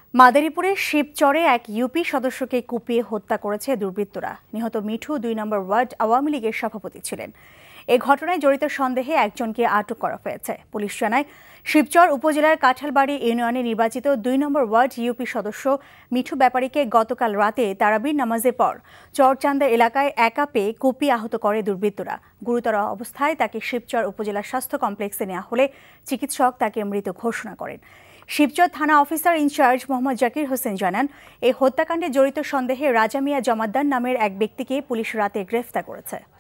মাদারীপুরের শিবচরে এক ইউপি সদস্যকে কুপিয়ে হত্যা করেছে দুর্বৃত্তরা। নিহত মিঠু ২ নম্বর ওয়ার্ড আওয়ামী লীগের সভাপতি ছিলেন। এ ঘটনায় জড়িত সন্দেহে একজনকে আটক করা হয়েছে। পুলিশ জানায়, শিবচর উপজেলার কাঁঠালবাড়ি ইউনিয়নে নির্বাচিত ২ নম্বর ওয়ার্ড ইউপি সদস্য মিঠু ব্যাপারীকে গতকাল রাতে তারাবির নামাজের পর চরচান্দা এলাকায় একা পেয়ে কুপিয়ে আহত করে দুর্বৃত্তরা। গুরুতর অবস্থায় তাকে শিবচর উপজেলা স্বাস্থ্য কমপ্লেক্সে নেওয়া হলে চিকিৎসক তাকে মৃত ঘোষণা করেন। শিবচর থানা অফিসার ইনচার্জ মোহাম্মদ জাকির হোসেন জানান, এই হত্যাকাণ্ডে জড়িত সন্দেহে রাজা মিয়া জমাদ্দার নামের এক ব্যক্তিকে পুলিশ রাতে গ্রেফতার করেছে।